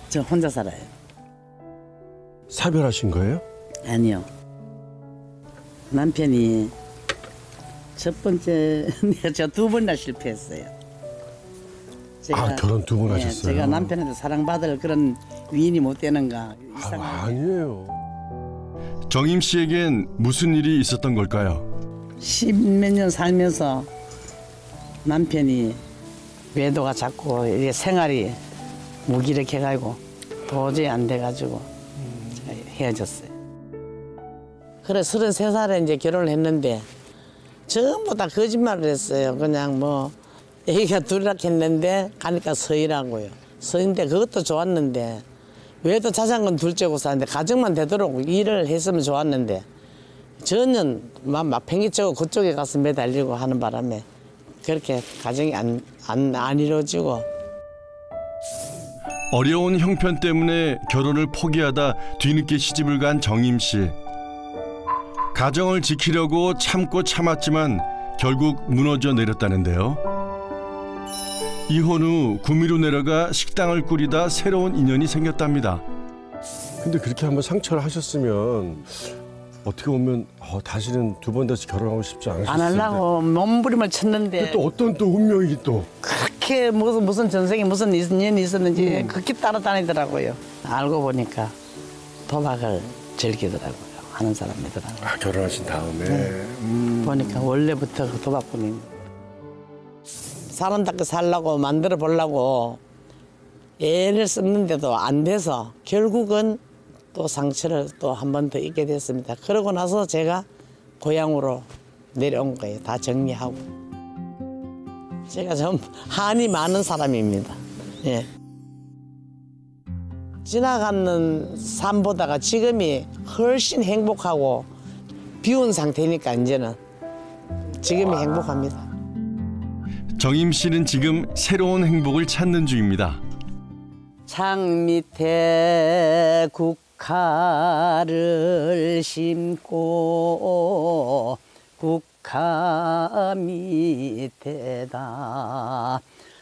저 혼자 살아요. 사별하신 거예요? 아니요. 남편이 첫 번째 저 두 번이나 실패했어요. 결혼 두 번 하셨어요? 제가 남편한테 사랑받을 그런 위인이 못 되는가. 아니에요. 정임 씨에겐 무슨 일이 있었던 걸까요? 십몇 년 살면서 남편이 외도가 자꾸 이게 생활이 무기력해가지고 도저히 안 돼가지고 제가 헤어졌어요. 그래 33살에 이제 결혼을 했는데 전부 다 거짓말을 했어요. 그냥 뭐 애기가 둘이라 했는데 가니까 서이라고요. 서인데 그것도 좋았는데 외도 자장은 둘째고 사는데 가정만 되도록 일을 했으면 좋았는데 전혀 막 팽이치고 그쪽에 가서 매달리고 하는 바람에 그렇게 가정이 안 이루어지고. 어려운 형편 때문에 결혼을 포기하다 뒤늦게 시집을 간 정임 씨. 가정을 지키려고 참고 참았지만 결국 무너져 내렸다는데요. 이혼 후 구미로 내려가 식당을 꾸리다 새로운 인연이 생겼답니다. 근데 그렇게 한번 상처를 하셨으면 어떻게 보면 다시는 두 번 다시 결혼하고 싶지 않으셨을 안 하려고 몸부림을 쳤는데 또 어떤 또 운명이 또 그렇게 무슨 전생에 무슨 인연이 있었는지 그렇게 따라다니더라고요. 알고 보니까 도박을 즐기더라고요. 하는 사람이더라고요. 결혼하신 다음에 보니까 원래부터 그 도박꾼이 사람답게 살려고 만들어 보려고 애를 썼는데도 안 돼서 결국은 또 상처를 또 한 번 더 입게 됐습니다. 그러고 나서 제가 고향으로 내려온 거예요. 다 정리하고. 제가 좀 한이 많은 사람입니다. 예. 지나가는 삶보다가 지금이 훨씬 행복하고 비운 상태니까 이제는 지금이 행복합니다. 정임 씨는 지금 새로운 행복을 찾는 중입니다. 창 밑에 국화를 심고 국화 밑에다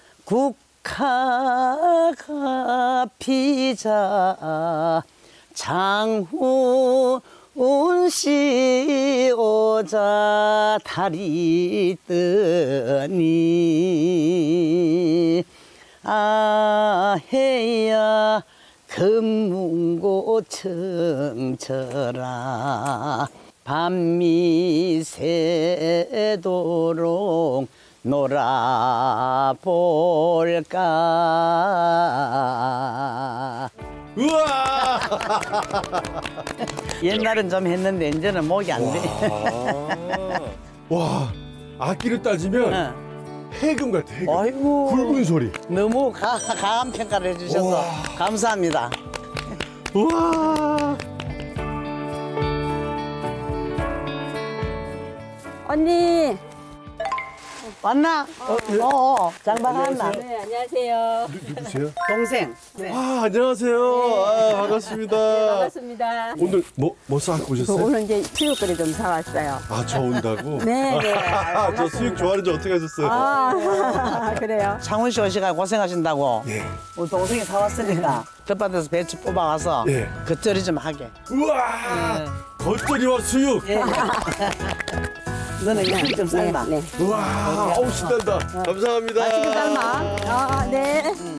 국화가 피자 장훈씨 오자 달이 뜨니 아해야 금문고 청철아 밤미 새도록 놀아볼까. 우와! 옛날엔 좀 했는데 이제는 목이 안 돼. 와, 악기로 따지면 해금 같아, 해금. 아이고. 굵은 소리. 너무 강한 평가를 해주셔서 우와. 감사합니다. 우와! 언니. 왔나? 장방 왔나? 네, 안녕하세요. 누구세요? 동생. 네. 안녕하세요. 반갑습니다. 반갑습니다. 오늘 뭐 싸갖고 오셨어요? 오늘 이제 수육거리 좀 사왔어요. 저 온다고? 네, 네. 저 수육 좋아하는지 어떻게 하셨어요? 그래요? 창훈 씨 오시가 고생하신다고 예. 우리 동생이 사왔으니까 텃밭에서 배추 뽑아와서 예. 겉절이 좀 하게. 우와! 겉절이와 수육! 예. 너는 그냥 좀 삶아. 네. 우와! 어우, 신난다. 감사합니다. 맛있게 삶아. 네.